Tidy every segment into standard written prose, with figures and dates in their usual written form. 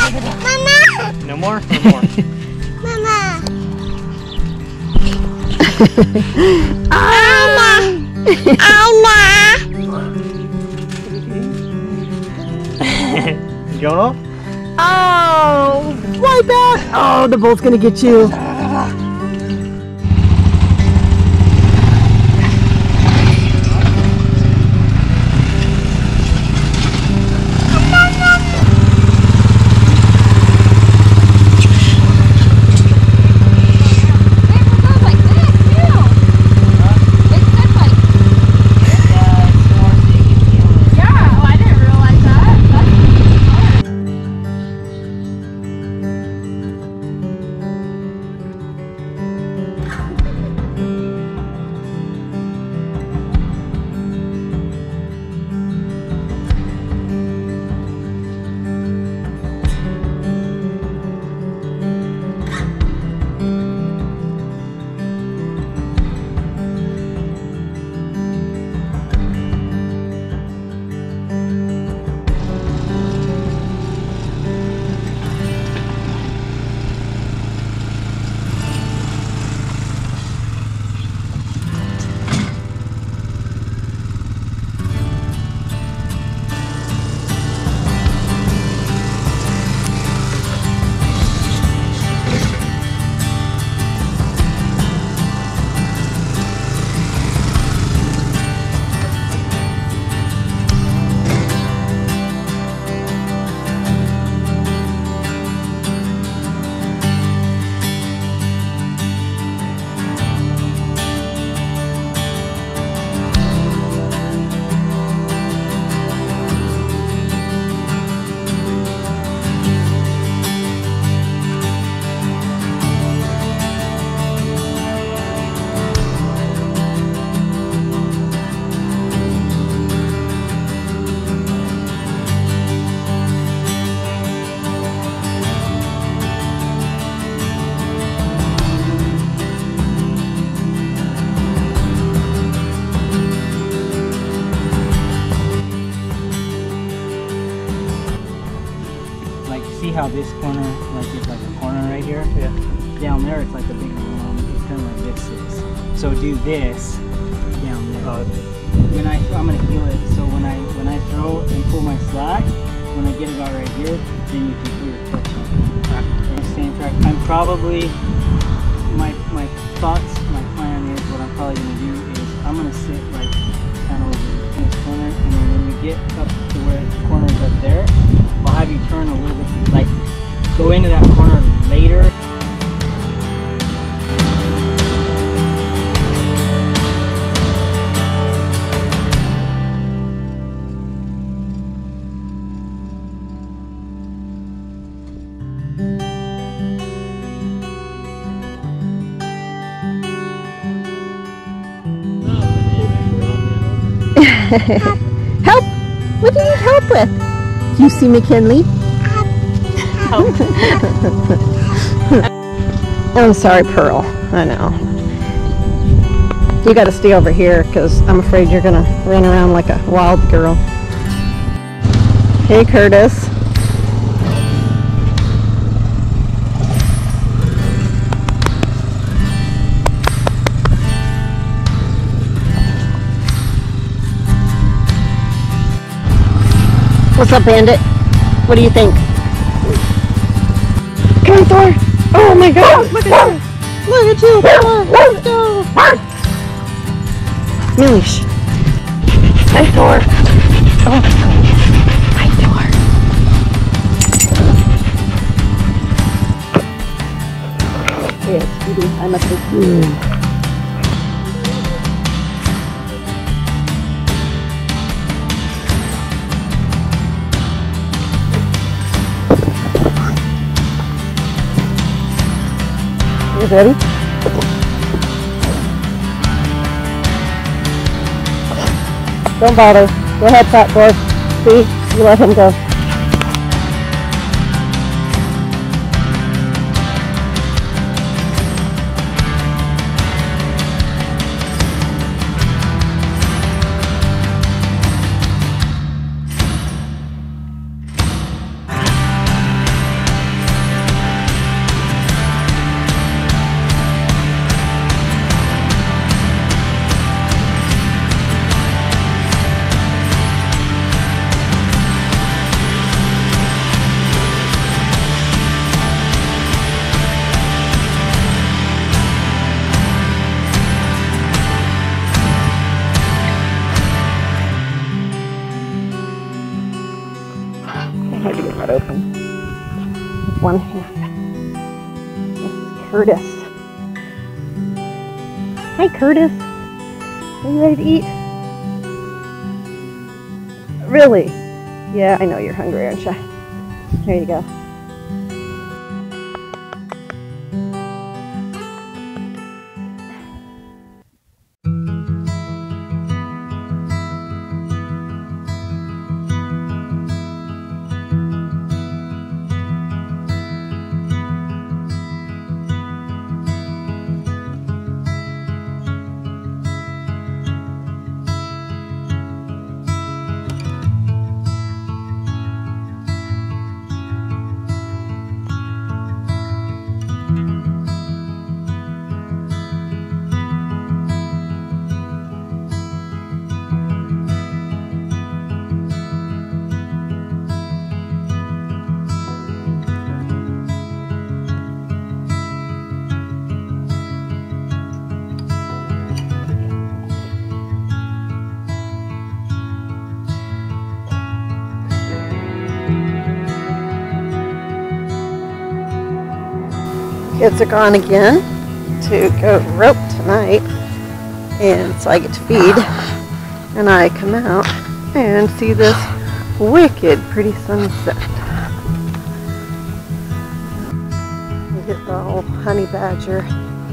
Mama! No more or more? Mama! Jono? Oh! Fly back! Oh, the bull's gonna get you. See how this corner, like it's like a corner right here? Yeah. Down there it's like a big room. It's kind of like this is. So do this down there. Then I'm gonna feel it. So when I throw and pull my slack, when I get it out right here, then you can put your touch on the same track. I'm probably my thoughts, my plan is what I'm probably gonna do is I'm gonna sit like kind of over in this corner, and then when we get up to where the corner is up there, I'll have you turn a little bit, like go into that corner later. Help! What do you need help with? Do you see McKinley? I'm sorry, Pearl. I know. You got to stay over here because I'm afraid you're going to run around like a wild girl. Hey, Curtis. What's up, Bandit? What do you think? Come on, Thor! Oh my God! Look at you! Look at you! Come on, let's go! Millish! Hi, Thor! Oh! Hi, Thor! Yes, you do. I must have. Ready? Don't bother. Go ahead, fat boy. See? You let him go. one hand. This is Curtis. Hi, Curtis. Are you ready to eat? Really? Yeah, I know you're hungry, aren't you? Here you go. Kids are gone again to go rope tonight, and so I get to feed, and I come out and see this wicked pretty sunset. We get the old honey badger.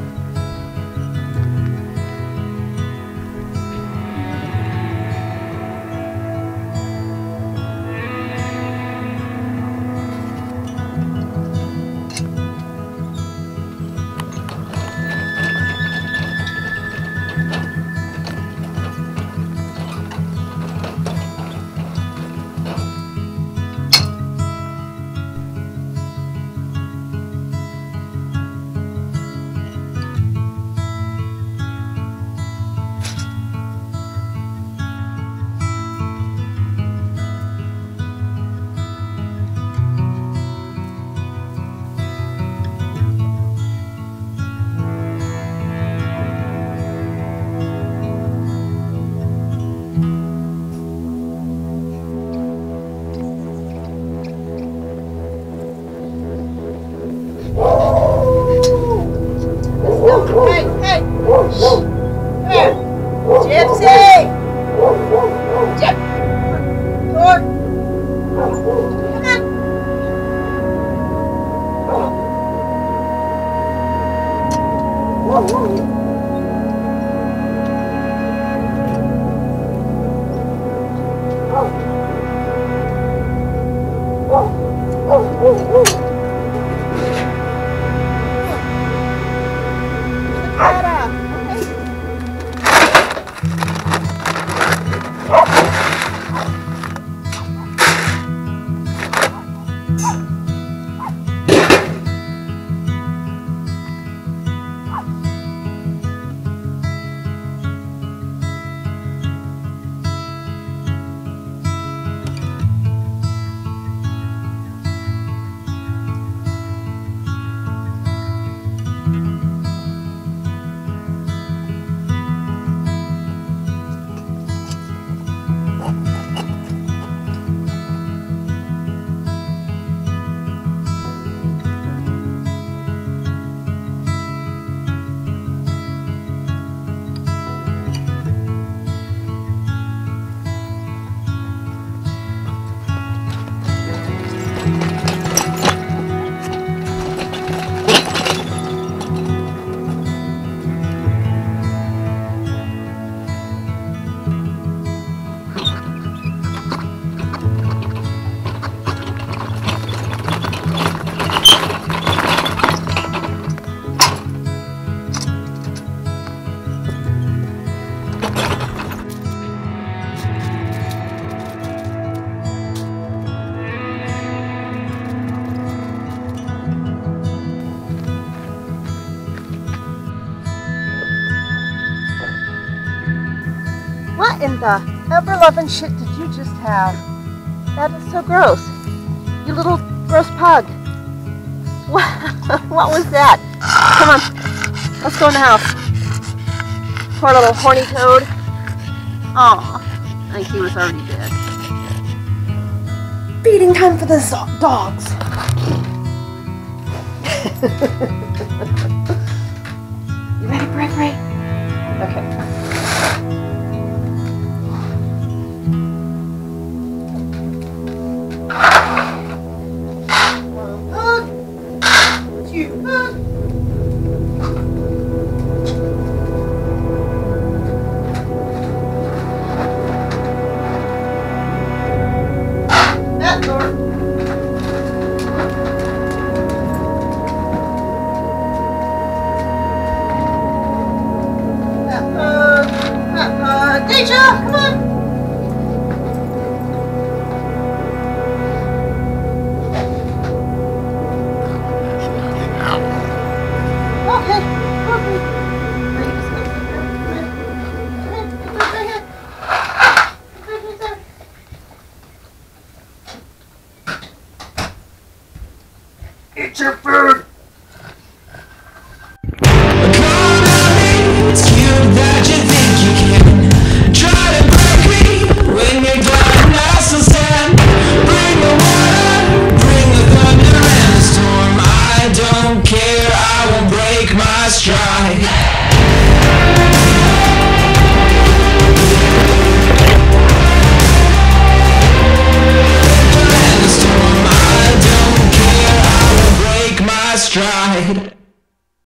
What in the ever-loving shit did you just have? That is so gross. You little gross pug. What was that? Come on, let's go in the house. Poor little horny toad. Aw, I think he was already dead. Feeding time for the dogs. You ready, Gregory? Okay. Deja, come on. Okay. Eat your food. It's cute that you think you can try to break me when you're done. I still stand. Bring the water, bring the thunder and the storm. I don't care, I won't break my stride.